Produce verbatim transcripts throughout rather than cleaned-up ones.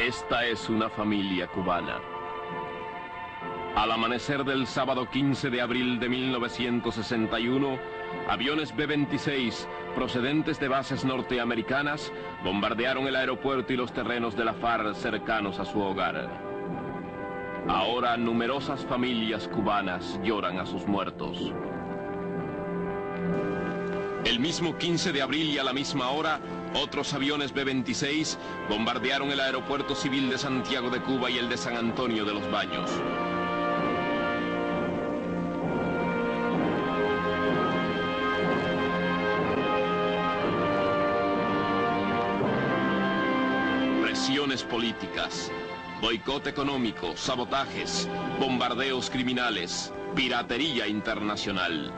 Esta es una familia cubana. Al amanecer del sábado quince de abril de mil novecientos sesenta y uno, aviones B veintiséis procedentes de bases norteamericanas bombardearon el aeropuerto y los terrenos de la FARC cercanos a su hogar. Ahora numerosas familias cubanas lloran a sus muertos. El mismo quince de abril y a la misma hora, otros aviones B veintiséis bombardearon el aeropuerto civil de Santiago de Cuba y el de San Antonio de los Baños. Presiones políticas, boicot económico, sabotajes, bombardeos criminales, piratería internacional.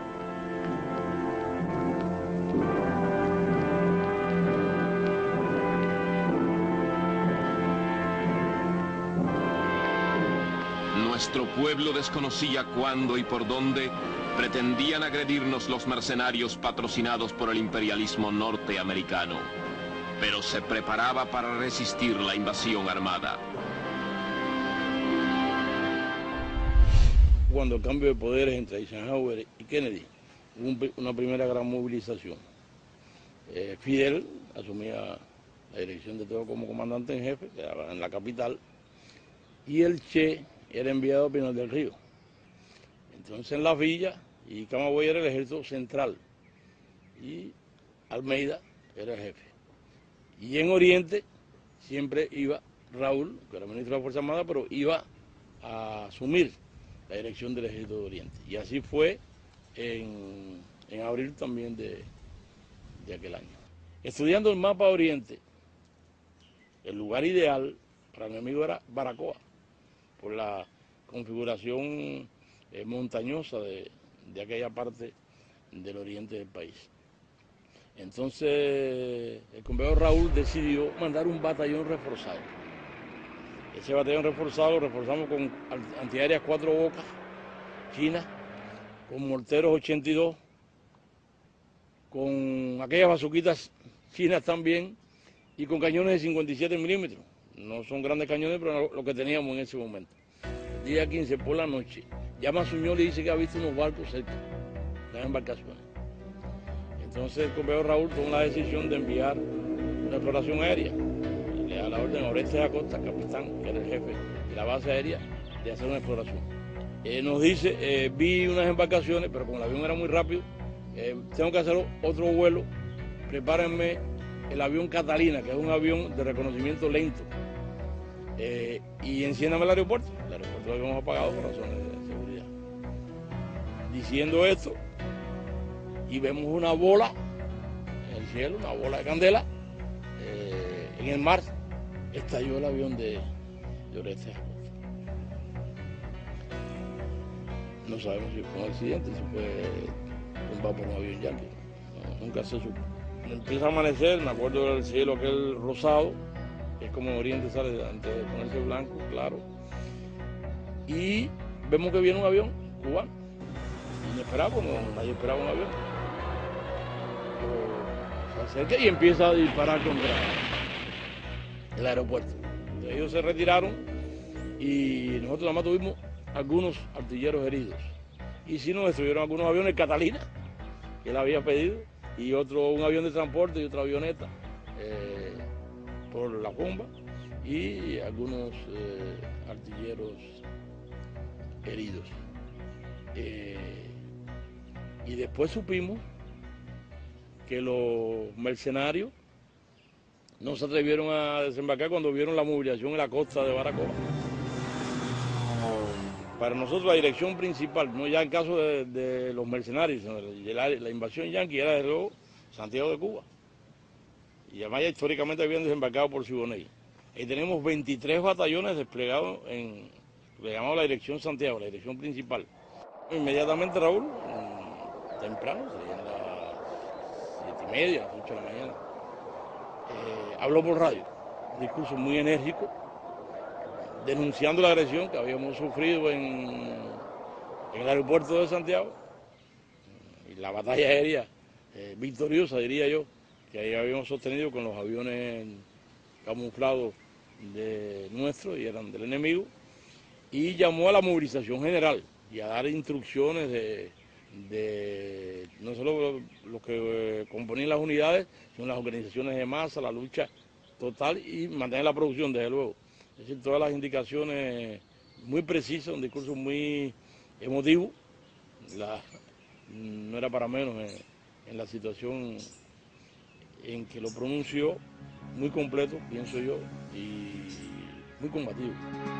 Nuestro pueblo desconocía cuándo y por dónde pretendían agredirnos los mercenarios patrocinados por el imperialismo norteamericano, pero se preparaba para resistir la invasión armada. Cuando el cambio de poderes entre Eisenhower y Kennedy, hubo una primera gran movilización. Eh, Fidel asumía la dirección de todo como comandante en jefe, en la capital, y el Che era enviado a Pinar del Río. Entonces en Las Villas y Camagüey era el ejército central y Almeida era el jefe. Y en Oriente siempre iba Raúl, que era ministro de la Fuerza Armada, pero iba a asumir la dirección del ejército de Oriente. Y así fue en, en abril también de, de aquel año. Estudiando el mapa de Oriente, el lugar ideal para el enemigo era Baracoa, por la configuración eh, montañosa de, de aquella parte del oriente del país. Entonces el compañero Raúl decidió mandar un batallón reforzado. Ese batallón reforzado lo reforzamos con antiaéreas Cuatro Bocas, chinas, con morteros ochenta y dos, con aquellas bazuquitas chinas también y con cañones de cincuenta y siete milímetros. No son grandes cañones, pero lo que teníamos en ese momento. El día quince por la noche, llama a Suñol y dice que ha visto unos barcos cerca, las embarcaciones. Entonces el compañero Raúl tomó la decisión de enviar una exploración aérea. Le da la orden a Orestes Acosta, capitán, que era el jefe de la base aérea, de hacer una exploración. Eh, nos dice, eh, vi unas embarcaciones, pero como el avión era muy rápido, eh, tengo que hacer otro vuelo, prepárenme el avión Catalina, que es un avión de reconocimiento lento. Eh, y enciéndame el aeropuerto. El aeropuerto lo habíamos apagado por razones de seguridad. Diciendo esto, y vemos una bola en el cielo, una bola de candela, eh, en el mar, estalló el avión de, de Orestes Acosta. No sabemos si fue un accidente, si fue tumbado por un avión yanqui, no, nunca se supo. Empieza a amanecer, me acuerdo del cielo aquel rosado, es como en Oriente sale antes de ponerse blanco, claro. Y vemos que viene un avión cubano. Inesperado, no, nadie esperaba un avión. Pero se acerca y empieza a disparar contra el aeropuerto. Entonces, ellos se retiraron y nosotros nada más tuvimos algunos artilleros heridos. Y sí nos destruyeron algunos aviones Catalina, que él había pedido, y otro, un avión de transporte y otra avioneta. Eh, por la bomba y algunos eh, artilleros heridos. Eh, y después supimos que los mercenarios no se atrevieron a desembarcar cuando vieron la movilización en la costa de Baracoa. Para nosotros la dirección principal, no ya en caso de, de los mercenarios, sino de la, la invasión yanqui era desde luego Santiago de Cuba. Y además ya históricamente habían desembarcado por Siboney. Y tenemos veintitrés batallones desplegados en lo que llamamos la dirección Santiago, la dirección principal. Inmediatamente Raúl, temprano, serían las siete y media, las ocho de la mañana, eh, habló por radio, un discurso muy enérgico, denunciando la agresión que habíamos sufrido en, en el aeropuerto de Santiago, y la batalla aérea eh, victoriosa, diría yo, que ahí habíamos sostenido con los aviones camuflados de nuestro y eran del enemigo, y llamó a la movilización general y a dar instrucciones de, de no solo los que componían las unidades, sino las organizaciones de masa, la lucha total y mantener la producción, desde luego. Es decir, todas las indicaciones muy precisas, un discurso muy emotivo, la, no era para menos en, en la situación en que lo pronunció, muy completo, pienso yo, y muy combativo.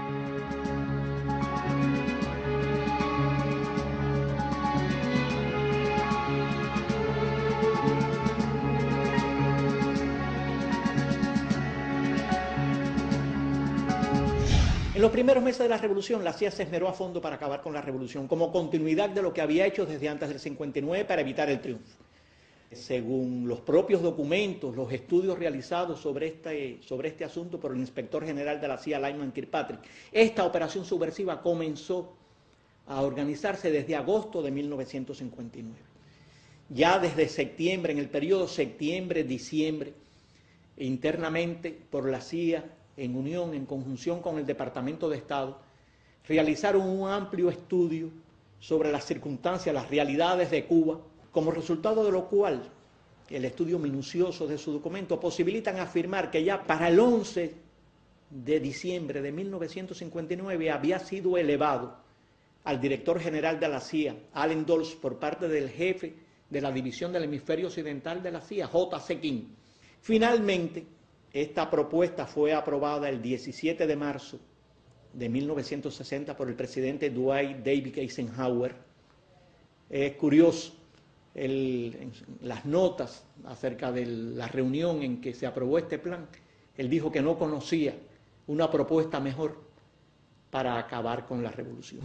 En los primeros meses de la revolución, la C I A se esmeró a fondo para acabar con la revolución, como continuidad de lo que había hecho desde antes del cincuenta y nueve para evitar el triunfo. Según los propios documentos, los estudios realizados sobre este, sobre este asunto por el inspector general de la C I A, Lyman Kirkpatrick, esta operación subversiva comenzó a organizarse desde agosto de mil novecientos cincuenta y nueve. Ya desde septiembre, en el periodo septiembre-diciembre, internamente por la C I A, en unión, en conjunción con el Departamento de Estado, realizaron un amplio estudio sobre las circunstancias, las realidades de Cuba, como resultado de lo cual el estudio minucioso de su documento posibilitan afirmar que ya para el once de diciembre de mil novecientos cincuenta y nueve había sido elevado al director general de la C I A, Allen Dulles, por parte del jefe de la División del Hemisferio Occidental de la C I A, J C King. Finalmente, esta propuesta fue aprobada el diecisiete de marzo de mil novecientos sesenta por el presidente Dwight David Eisenhower. Es curioso, el, en las notas acerca de la reunión en que se aprobó este plan, él dijo que no conocía una propuesta mejor para acabar con la revolución.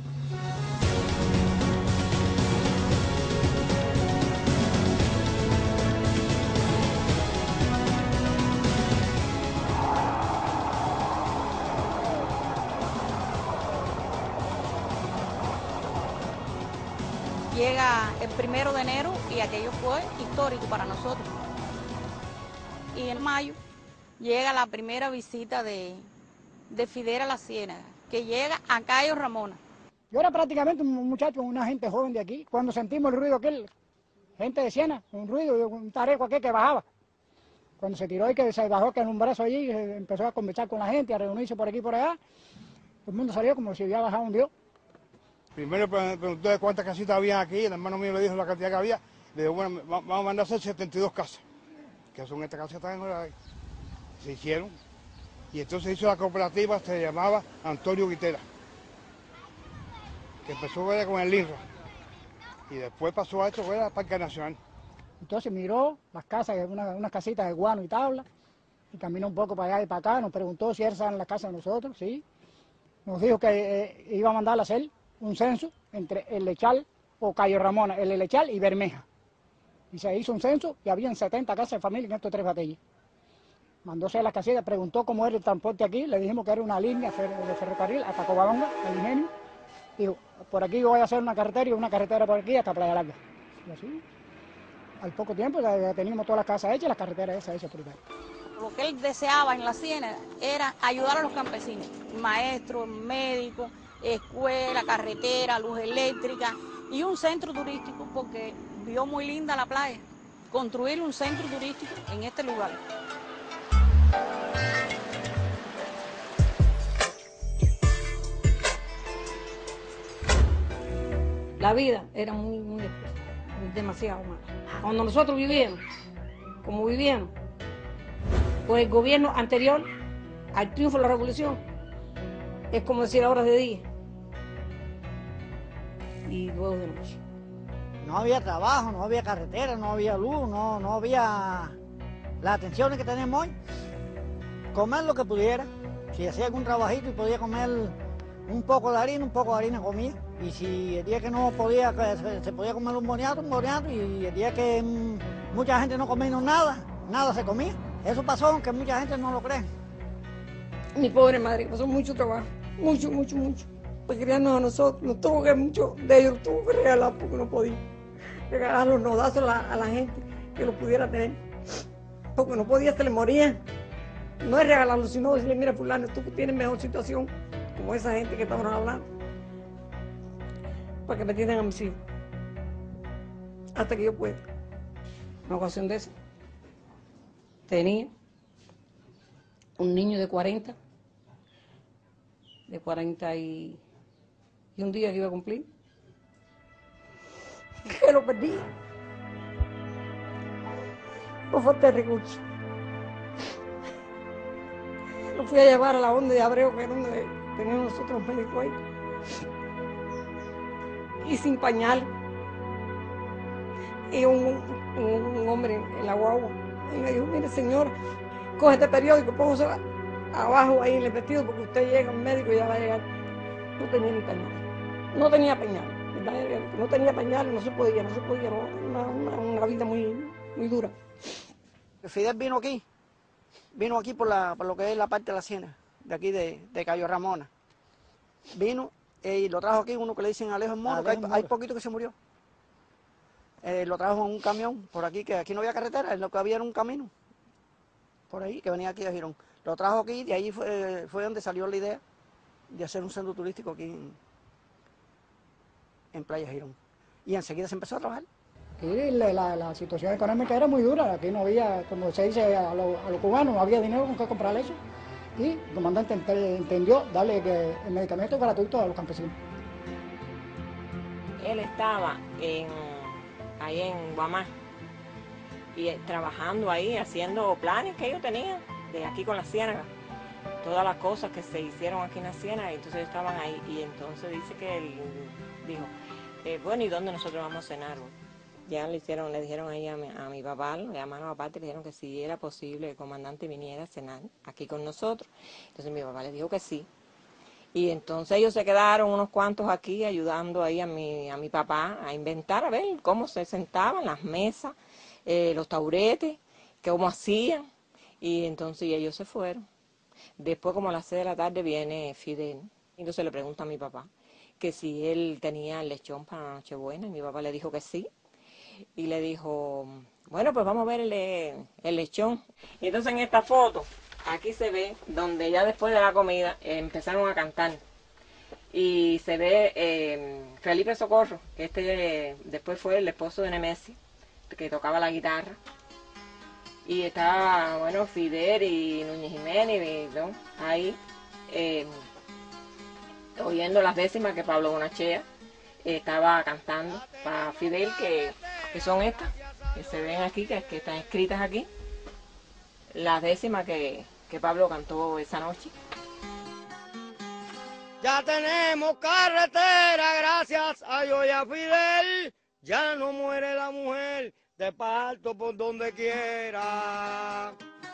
Llega el primero de enero y aquello fue histórico para nosotros. Y en mayo llega la primera visita de, de Fidel a la Ciénaga, que llega a Cayo Ramona. Yo era prácticamente un muchacho, una gente joven de aquí, cuando sentimos el ruido aquel, gente de Siena, un ruido, un tareco aquel que bajaba. Cuando se tiró y que se bajó que en un brazo allí, empezó a conversar con la gente, a reunirse por aquí y por allá, todo el mundo salió como si había bajado un dios. Primero preguntó de cuántas casitas había aquí, el hermano mío le dijo la cantidad que había, le dijo, bueno, vamos a mandar a hacer setenta y dos casas, que son estas casas que están en se hicieron, y entonces hizo la cooperativa, se llamaba Antonio Guitera, que empezó era con el I N R A, y después pasó a esto, era Parque Nacional. Entonces miró las casas, unas una casitas de guano y tabla, y caminó un poco para allá y para acá, nos preguntó si esas eran las casas de nosotros, sí, nos dijo que eh, iba a mandar a hacer un censo entre El Lechal o Cayo Ramona, El Lechal y Bermeja. Y se hizo un censo y habían setenta casas de familia en estos tres batalles. Mandóse a las casillas, preguntó cómo era el transporte aquí, le dijimos que era una línea de ferrocarril hasta Covadonga, el ingenio. Dijo, por aquí yo voy a hacer una carretera y una carretera por aquí hasta Playa Larga. Y así, al poco tiempo ya teníamos todas las casas hechas y las carreteras esas hechas por acá. Lo que él deseaba en la Ciénaga era ayudar a los campesinos, maestros, médicos, escuela, carretera, luz eléctrica y un centro turístico, porque vio muy linda la playa. Construir un centro turístico en este lugar. La vida era muy, muy, demasiado mala. Cuando nosotros vivíamos, como vivíamos, pues el gobierno anterior al triunfo de la revolución, es como decir horas de día y luego de noche. No había trabajo, no había carretera, no había luz, no, no había las atenciones que tenemos hoy. Comer lo que pudiera, si hacía algún trabajito y podía comer un poco de harina, un poco de harina comía. Y si el día que no podía, se, se podía comer un boniato, un boniato, y el día que mmm, mucha gente no comía nada, nada se comía. Eso pasó, aunque mucha gente no lo cree. Mi pobre madre pasó mucho trabajo, mucho, mucho, mucho. Para criarnos a nosotros, nos tuvo que mucho de ellos tuvo que regalar porque no podía. Regalar los nodazos a la, a la gente que lo pudiera tener. Porque no podía, se le morían. No es regalarlo, sino decirle, mira fulano, tú tienes mejor situación, como esa gente que estamos hablando, para que me atiendan a mis hijos, hasta que yo pueda. Una ocasión de esa, tenía un niño de cuarenta, de cuarenta y, y un día que iba a cumplir, que lo perdí. Por falta de recursos. Lo fui a llevar a la onda de Abreu, que era donde teníamos nosotros médicos ahí. Y sin pañal. Y un, un, un hombre en la guagua. Y me dijo, mire señora, coge este periódico, póngase abajo ahí en el vestido, porque usted llega, un médico y ya va a llegar. No tenía ni pañal. No tenía pañal. No tenía pañal, no se podía, no se podía. No, una, una, una vida muy, muy dura. Fidel vino aquí, vino aquí por, la, por lo que es la parte de la Ciénaga, de aquí de, de Cayo Ramona. Vino eh, y lo trajo aquí uno que le dicen Alejo el Moro, que hay, hay poquito que se murió. Eh, lo trajo en un camión por aquí, que aquí no había carretera, lo que había era un camino, por ahí, que venía aquí a Girón. Lo trajo aquí y de ahí fue, fue donde salió la idea de hacer un centro turístico aquí en, en Playa Girón. Y enseguida se empezó a trabajar. Y la, la, la situación económica era muy dura, aquí no había, como se dice a los lo cubanos, no había dinero con que comprar eso. Y el comandante entendió darle que el medicamento gratuito a los campesinos. Él estaba en, ahí en Guamá, y trabajando ahí, haciendo planes que ellos tenían, de aquí con la Ciénaga, todas las cosas que se hicieron aquí en la Ciénaga, y entonces estaban ahí, y entonces dice que él dijo, eh, bueno, ¿y dónde nosotros vamos a cenar? Ya le hicieron, le dijeron ahí a mi, a mi papá, le llamaron aparte, le dijeron que si era posible que el comandante viniera a cenar aquí con nosotros. Entonces mi papá le dijo que sí. Y entonces ellos se quedaron unos cuantos aquí ayudando ahí a mi, a mi papá a inventar, a ver cómo se sentaban, las mesas, eh, los tauretes, cómo hacían. Y entonces ellos se fueron. Después, como a las seis de la tarde, viene Fidel. Entonces le pregunta a mi papá que si él tenía el lechón para la Nochebuena, y mi papá le dijo que sí. Y le dijo, bueno, pues vamos a ver el, el lechón. Y entonces en esta foto, aquí se ve donde ya después de la comida eh, empezaron a cantar. Y se ve eh, Felipe Socorro, que este después fue el esposo de Nemesio, que tocaba la guitarra. Y estaba, bueno, Fidel y Núñez Jiménez, ¿no? Ahí, eh, oyendo las décimas que Pablo Bonachea eh, estaba cantando para Fidel, que... que son estas, que se ven aquí, que, que están escritas aquí, las décimas que, que Pablo cantó esa noche. Ya tenemos carretera, gracias a Dios y a Fidel, ya no muere la mujer, de parto por donde quiera.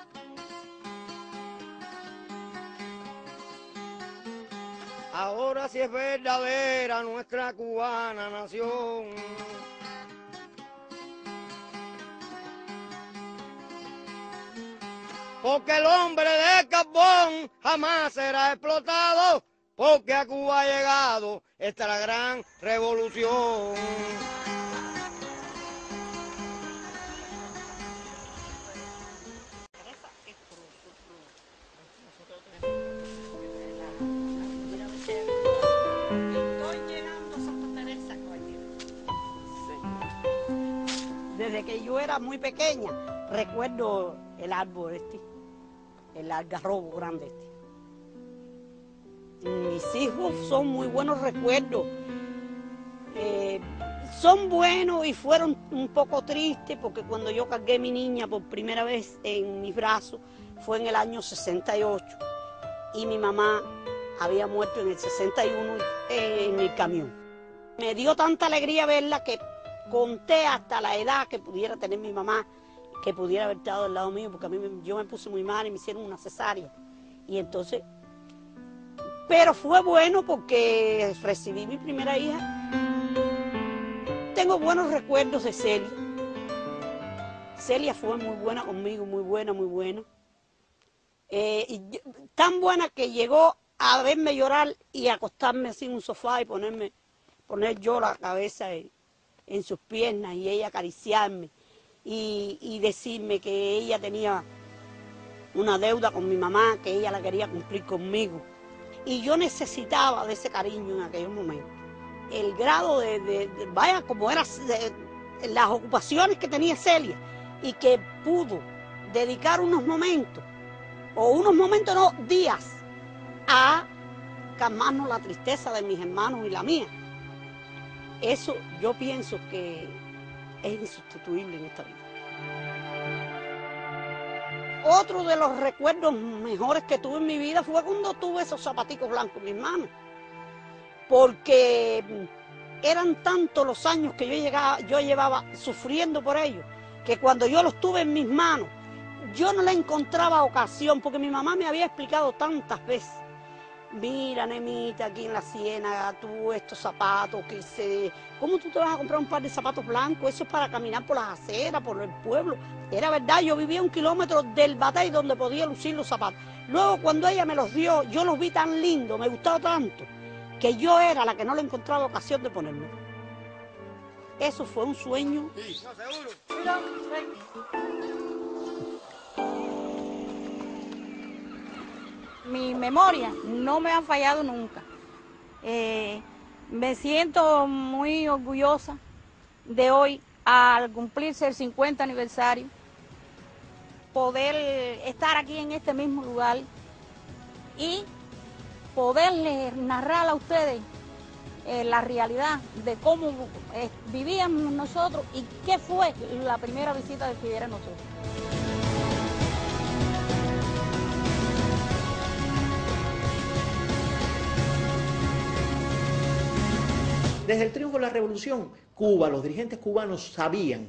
Ahora sí es verdadera nuestra cubana nación. Porque el hombre de carbón jamás será explotado, porque a Cuba ha llegado esta la gran revolución. Desde que yo era muy pequeña, recuerdo el árbol este, el algarrobo grande este. Mis hijos son muy buenos recuerdos. Eh, son buenos y fueron un poco tristes porque cuando yo cargué a mi niña por primera vez en mis brazos fue en el año sesenta y ocho y mi mamá había muerto en el sesenta y uno eh, en el camión. Me dio tanta alegría verla que conté hasta la edad que pudiera tener mi mamá, que pudiera haber estado al lado mío, porque a mí me, yo me puse muy mal y me hicieron una cesárea. Y entonces, pero fue bueno porque recibí mi primera hija. Tengo buenos recuerdos de Celia. Celia fue muy buena conmigo, muy buena, muy buena. Eh, y yo, tan buena que llegó a verme llorar y acostarme así en un sofá y ponerme, poner yo la cabeza en, en sus piernas y ella acariciarme. Y, y decirme que ella tenía una deuda con mi mamá que ella la quería cumplir conmigo. Y yo necesitaba de ese cariño en aquellos momentos. El grado de, de, de vaya, como eran las ocupaciones que tenía Celia y que pudo dedicar unos momentos, o unos momentos, no, días, a calmarnos la tristeza de mis hermanos y la mía. Eso yo pienso que es insustituible en esta vida. Otro de los recuerdos mejores que tuve en mi vida fue cuando tuve esos zapaticos blancos en mis manos. Porque eran tantos los años que yo, llegaba, yo llevaba sufriendo por ellos, que cuando yo los tuve en mis manos, yo no le encontraba ocasión, porque mi mamá me había explicado tantas veces. Mira, Nemita, aquí en la Ciénaga, tú estos zapatos, que se... ¿cómo tú te vas a comprar un par de zapatos blancos? Eso es para caminar por las aceras, por el pueblo. Era verdad, yo vivía un kilómetro del batey donde podía lucir los zapatos. Luego, cuando ella me los dio, yo los vi tan lindos, me gustaba tanto, que yo era la que no le encontraba ocasión de ponerme. Eso fue un sueño. Sí, no, seguro. Mira, mi memoria no me ha fallado nunca. Eh, me siento muy orgullosa de hoy, al cumplirse el cincuenta aniversario, poder estar aquí en este mismo lugar y poderles narrar a ustedes eh, la realidad de cómo eh, vivíamos nosotros y qué fue la primera visita de Fidel a nosotros. Desde el triunfo de la revolución, Cuba, los dirigentes cubanos sabían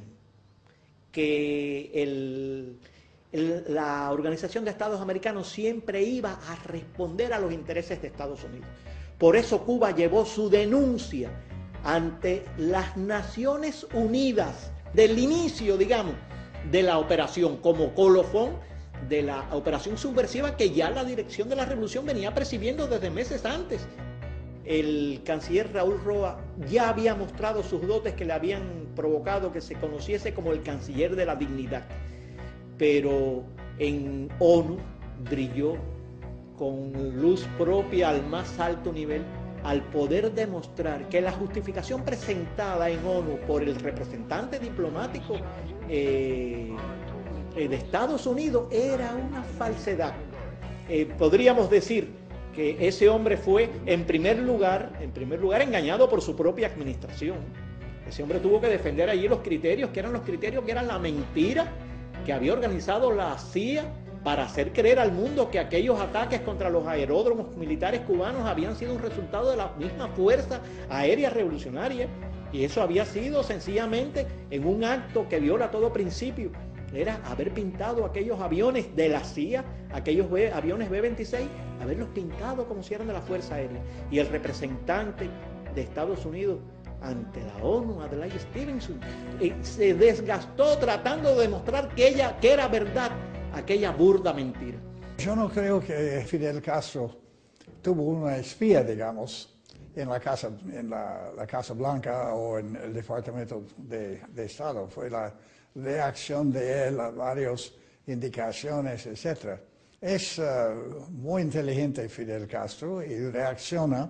que el, el, la Organización de Estados Americanos siempre iba a responder a los intereses de Estados Unidos. Por eso Cuba llevó su denuncia ante las Naciones Unidas del inicio, digamos, de la operación, como colofón de la operación subversiva que ya la dirección de la revolución venía percibiendo desde meses antes. El canciller Raúl Roa ya había mostrado sus dotes que le habían provocado que se conociese como el canciller de la dignidad. Pero en ONU brilló con luz propia al más alto nivel al poder demostrar que la justificación presentada en ONU por el representante diplomático eh, de Estados Unidos era una falsedad. Eh, podríamos decir que ese hombre fue en primer lugar, en primer lugar engañado por su propia administración. Ese hombre tuvo que defender allí los criterios, que eran los criterios que eran la mentira que había organizado la C I A para hacer creer al mundo que aquellos ataques contra los aeródromos militares cubanos habían sido un resultado de la misma fuerza aérea revolucionaria. Y eso había sido sencillamente en un acto que viola todo principio. Era haber pintado aquellos aviones de la C I A, aquellos B, aviones B veintiséis, haberlos pintado como si eran de la Fuerza Aérea. Y el representante de Estados Unidos ante la ONU, Adlai Stevenson, eh, se desgastó tratando de demostrar que, ella, que era verdad aquella burda mentira. Yo no creo que Fidel Castro tuvo una espía, digamos, en la Casa, en la, la Casa Blanca o en el Departamento de, de Estado. Fue la reacción de él a varias indicaciones, etcétera. Es uh, muy inteligente Fidel Castro y reacciona,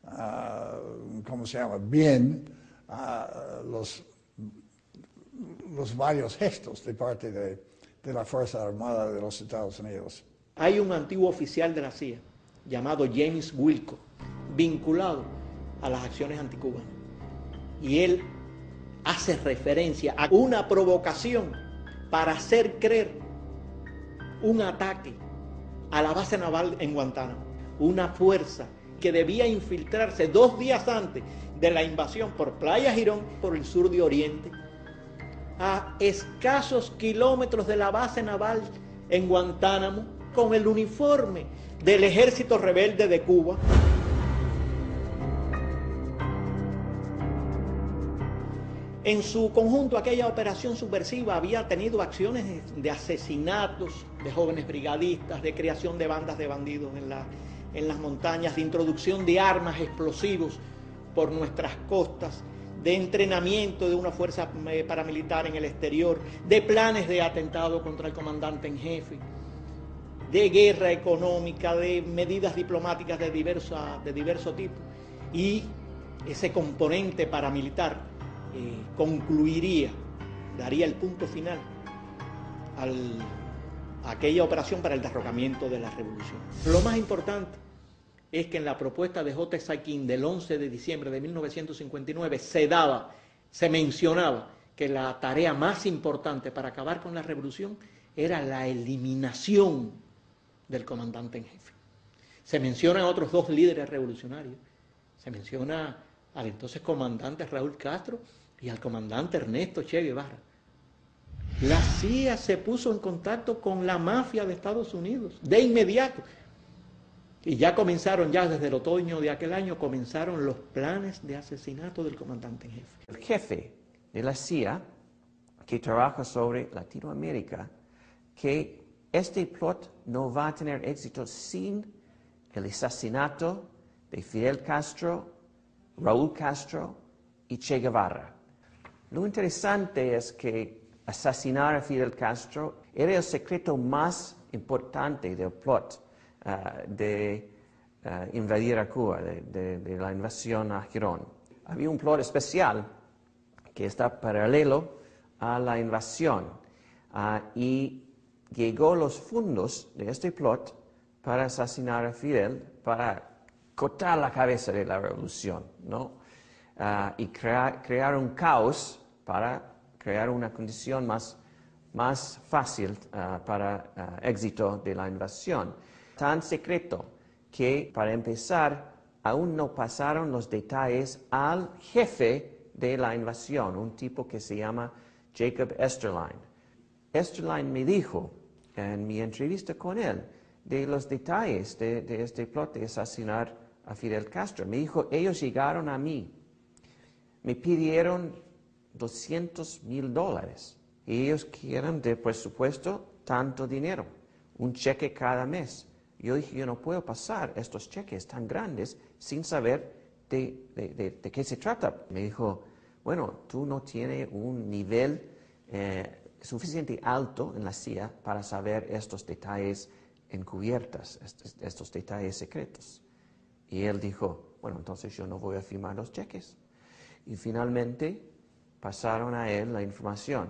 uh, ¿cómo se llama?, bien a los, los varios gestos de parte de, de la Fuerza Armada de los Estados Unidos. Hay un antiguo oficial de la C I A llamado James Wilco, vinculado a las acciones anticubanas. Y él hace referencia a una provocación para hacer creer un ataque a la base naval en Guantánamo, una fuerza que debía infiltrarse dos días antes de la invasión por Playa Girón, por el sur de Oriente, a escasos kilómetros de la base naval en Guantánamo, con el uniforme del ejército rebelde de Cuba. En su conjunto, aquella operación subversiva había tenido acciones de asesinatos de jóvenes brigadistas, de creación de bandas de bandidos en, la, en las montañas, de introducción de armas explosivos por nuestras costas, de entrenamiento de una fuerza paramilitar en el exterior, de planes de atentado contra el comandante en jefe. de guerra económica, de medidas diplomáticas de, diversa, de diverso tipo, y ese componente paramilitar eh, concluiría, daría el punto final al, a aquella operación para el derrocamiento de la revolución. Lo más importante es que en la propuesta de J. Saikin del once de diciembre de mil novecientos cincuenta y nueve se daba, se mencionaba que la tarea más importante para acabar con la revolución era la eliminación del comandante en jefe. Se mencionan otros dos líderes revolucionarios. Se menciona al entonces comandante Raúl Castro y al comandante Ernesto Che Guevara. La C I A se puso en contacto con la mafia de Estados Unidos de inmediato. Y ya comenzaron, ya desde el otoño de aquel año, comenzaron los planes de asesinato del comandante en jefe. El jefe de la C I A, que trabaja sobre Latinoamérica, que este plot no va a tener éxito sin el asesinato de Fidel Castro, Raúl Castro y Che Guevara. Lo interesante es que asesinar a Fidel Castro era el secreto más importante del plot uh, de uh, invadir a Cuba, de, de, de la invasión a Girón. Había un plot especial que está paralelo a la invasión uh, y llegó los fondos de este plot para asesinar a Fidel, para cortar la cabeza de la revolución, ¿no? Uh, y crea, crear un caos para crear una condición más, más fácil uh, para uh, éxito de la invasión. Tan secreto que, para empezar, aún no pasaron los detalles al jefe de la invasión, un tipo que se llama Jacob Esterline. Esterline me dijo en mi entrevista con él de los detalles de, de este plot de asesinar a Fidel Castro. Me dijo, ellos llegaron a mí, me pidieron doscientos mil dólares y ellos quieren de presupuesto tanto dinero, un cheque cada mes. Yo dije, yo no puedo pasar estos cheques tan grandes sin saber de, de, de, de qué se trata. Me dijo, bueno, tú no tienes un nivel eh, suficiente alto en la C I A para saber estos detalles encubiertos, estos, estos detalles secretos. Y él dijo, bueno, entonces yo no voy a firmar los cheques. Y finalmente pasaron a él la información.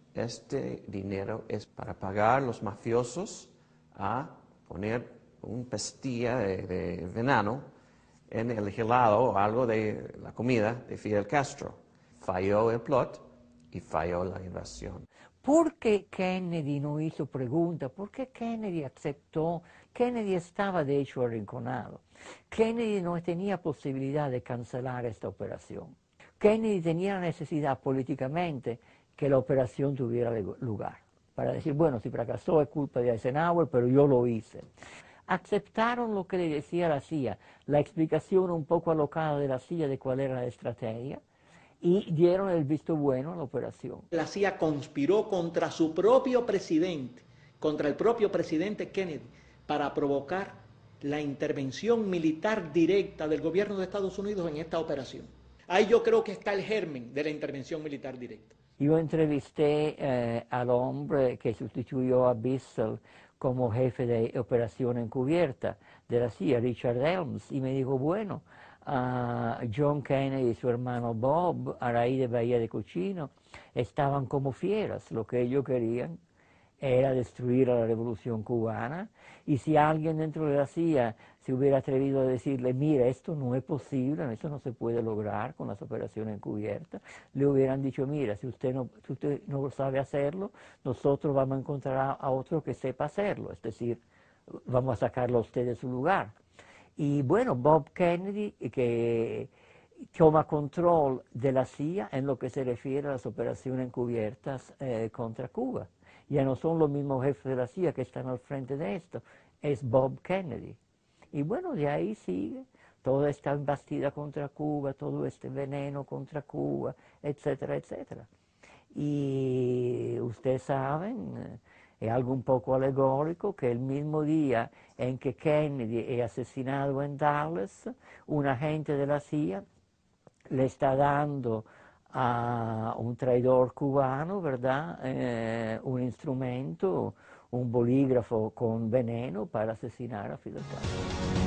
Este dinero es para pagar a los mafiosos a poner una pastilla de, de veneno en el helado o algo de la comida de Fidel Castro. Falló el plot y falló la invasión. ¿Por qué Kennedy no hizo preguntas? ¿Por qué Kennedy aceptó? Kennedy estaba de hecho arrinconado. Kennedy no tenía posibilidad de cancelar esta operación. Kennedy tenía la necesidad políticamente que la operación tuviera lugar, para decir, bueno, si fracasó es culpa de Eisenhower, pero yo lo hice. Aceptaron lo que le decía la C I A, la explicación un poco alocada de la C I A de cuál era la estrategia, y dieron el visto bueno a la operación. La C I A conspiró contra su propio presidente, contra el propio presidente Kennedy, para provocar la intervención militar directa del gobierno de Estados Unidos en esta operación. Ahí yo creo que está el germen de la intervención militar directa. Yo entrevisté eh, al hombre que sustituyó a Bissell como jefe de operación encubierta de la C I A, Richard Helms, y me dijo, bueno, uh, John Kennedy y su hermano Bob, a raíz de Bahía de Cochino, estaban como fieras. Lo que ellos querían era destruir a la revolución cubana, y si alguien dentro de la C I A se hubiera atrevido a decirle, mira, esto no es posible, esto no se puede lograr con las operaciones encubiertas, le hubieran dicho, mira, si usted no, si usted no sabe hacerlo, nosotros vamos a encontrar a, a otro que sepa hacerlo, es decir, vamos a sacarlo a usted de su lugar. Y bueno, Bob Kennedy, que toma control de la C I A en lo que se refiere a las operaciones encubiertas eh, contra Cuba. Ya no son los mismos jefes de la C I A que están al frente de esto, es Bob Kennedy. Y bueno, de ahí sigue toda esta embestida contra Cuba, todo este veneno contra Cuba, etcétera, etcétera. Y ustedes saben, es algo un poco alegórico, que el mismo día en que Kennedy es asesinado en Dallas, un agente de la C I A le está dando a un traidor cubano, ¿verdad?, eh, un instrumento, un bolígrafo con veneno para asesinar a Fidel Castro.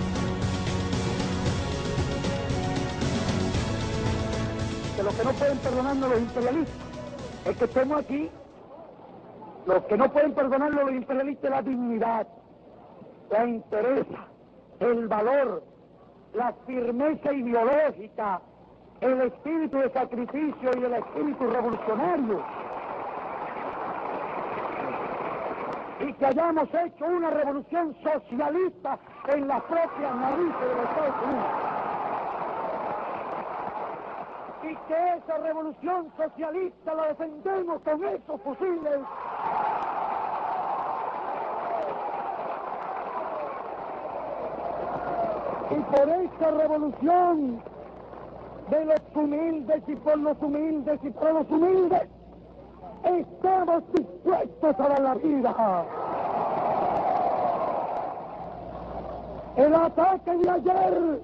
Que lo que no pueden perdonarnos los imperialistas es que estemos aquí. Lo que no pueden perdonarnos los imperialistas es la dignidad, la entereza, el valor, la firmeza ideológica, el espíritu de sacrificio y el espíritu revolucionario. Y que hayamos hecho una revolución socialista en las propias narices de los Estados Unidos. Y que esa revolución socialista la defendemos con esos fusiles. Y por esa revolución de los humildes y por los humildes y por los humildes, estamos dispuestos a dar la vida. El ataque de ayer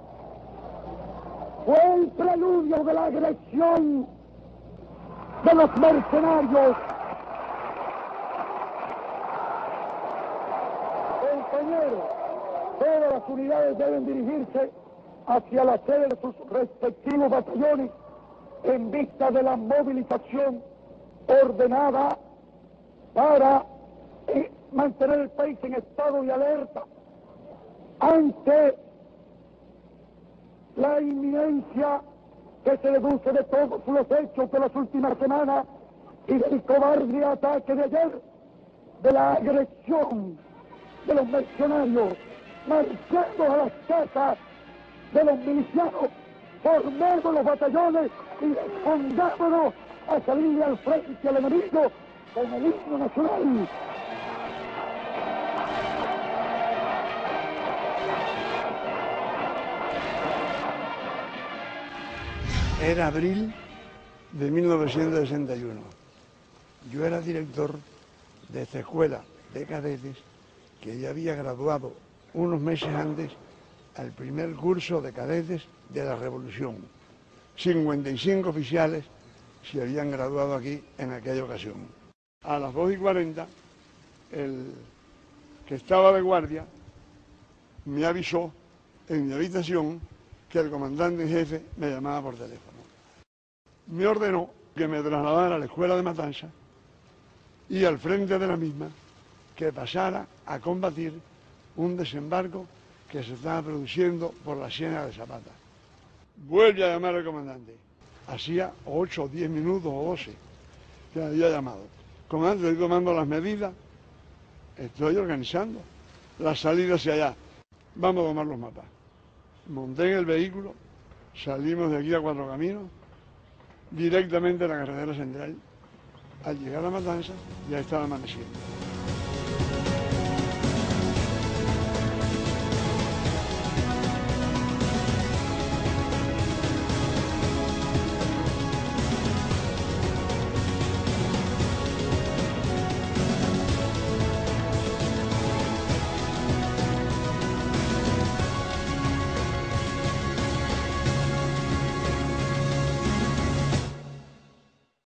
fue el preludio de la agresión de los mercenarios. Compañeros, todas las unidades deben dirigirse hacia la sede de sus respectivos batallones en vista de la movilización ordenada para eh, mantener el país en estado de alerta ante la inminencia que se deduce de todos los hechos de las últimas semanas y del cobarde ataque de ayer, de la agresión de los mercenarios, marchando a las casas de los milicianos, formemos los batallones y dispongámonos a salir al frente al enemigo con el himno nacional. Era abril de mil novecientos sesenta y uno. Yo era director de esta escuela de cadetes que ya había graduado unos meses antes al primer curso de cadetes de la Revolución. cincuenta y cinco oficiales se habían graduado aquí en aquella ocasión. A las dos y cuarenta, el que estaba de guardia me avisó en mi habitación que el comandante en jefe me llamaba por teléfono. Me ordenó que me trasladara a la escuela de Matanzas y al frente de la misma que pasara a combatir un desembarco que se estaba produciendo por la Ciénaga de Zapata. Vuelve a llamar al comandante. Hacía ocho, diez minutos o doce que me había llamado. Comandante, estoy tomando las medidas, estoy organizando la salida hacia allá. Vamos a tomar los mapas. Monté en el vehículo, salimos de aquí a Cuatro Caminos, directamente a la carretera central. Al llegar a Matanzas ya estaba amaneciendo.